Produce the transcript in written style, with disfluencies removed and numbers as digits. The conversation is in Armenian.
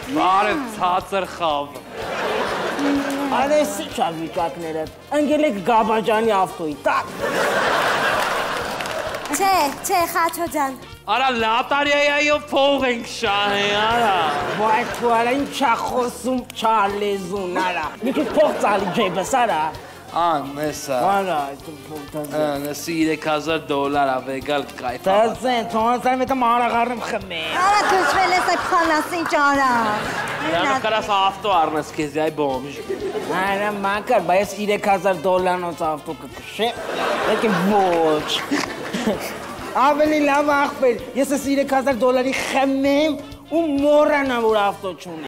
Բարև ցածր խավ։ Արեսի չար վիճակները, ընգել եք Գաբաջանի ավտոյի, տակ։ Չէ, Խաչո ջան։ Արա լատարիայով փող ենք շահի, արա։ Վայ թու արա ինչ չախոսում չար լեզուն, արա։ Մի քիչ փող ծալի ջեբս, արա։ Նեսա։ Արա, այդ փող տազեն։ Նեսի $3000 ավեգալ կայֆ։ Տազեն, թոնացան մետը մարաղարնեմ խմե։ Արա քշվել ես այդ խալասին ճարա։ Յանը կարաս ավտո առնես քեզ այ բոմժ։ Արա մակար, բայց $3000-նոց ավտո կքշեմ։ Եկե ոչ։ Ավելի լավ ախպեր, ես այս $3000 խմեմ ու մոռանամ որ ավտո չունի։